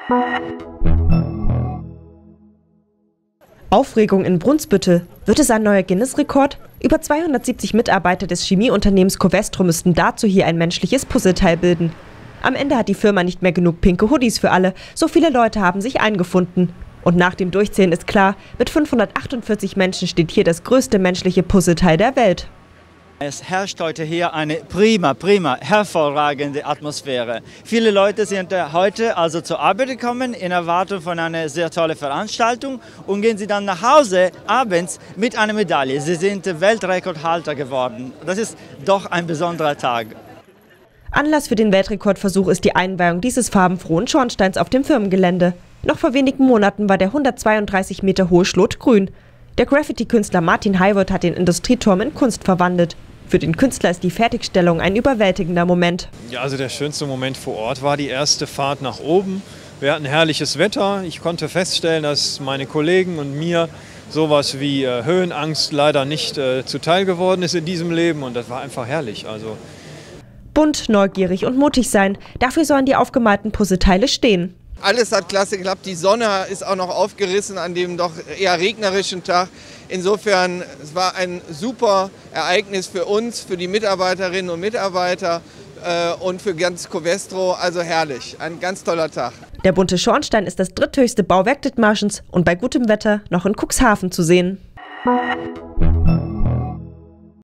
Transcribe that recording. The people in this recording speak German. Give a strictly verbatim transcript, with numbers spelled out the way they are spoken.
Aufregung in Brunsbüttel. Wird es ein neuer Guinness-Rekord? Über zweihundertsiebzig Mitarbeiter des Chemieunternehmens Covestro müssten dazu hier ein menschliches Puzzleteil bilden. Am Ende hat die Firma nicht mehr genug pinke Hoodies für alle. So viele Leute haben sich eingefunden. Und nach dem Durchzählen ist klar, mit fünfhundertachtundvierzig Menschen steht hier das größte menschliche Puzzleteil der Welt. Es herrscht heute hier eine prima, prima, hervorragende Atmosphäre. Viele Leute sind heute also zur Arbeit gekommen in Erwartung von einer sehr tollen Veranstaltung und gehen sie dann nach Hause abends mit einer Medaille. Sie sind Weltrekordhalter geworden. Das ist doch ein besonderer Tag. Anlass für den Weltrekordversuch ist die Einweihung dieses farbenfrohen Schornsteins auf dem Firmengelände. Noch vor wenigen Monaten war der hundertzweiunddreißig Meter hohe Schlot grün. Der Graffiti-Künstler Martin Heiwold hat den Industrieturm in Kunst verwandelt. Für den Künstler ist die Fertigstellung ein überwältigender Moment. Ja, also der schönste Moment vor Ort war die erste Fahrt nach oben. Wir hatten herrliches Wetter. Ich konnte feststellen, dass meine Kollegen und mir sowas wie äh, Höhenangst leider nicht äh, zuteil geworden ist in diesem Leben. Und das war einfach herrlich. Also bunt, neugierig und mutig sein. Dafür sollen die aufgemalten Puzzleteile stehen. Alles hat klasse geklappt. Die Sonne ist auch noch aufgerissen an dem doch eher regnerischen Tag. Insofern, es war ein super Ereignis für uns, für die Mitarbeiterinnen und Mitarbeiter äh, und für ganz Covestro. Also herrlich, ein ganz toller Tag. Der bunte Schornstein ist das dritthöchste Bauwerk Dithmarschens und bei gutem Wetter noch in Cuxhaven zu sehen.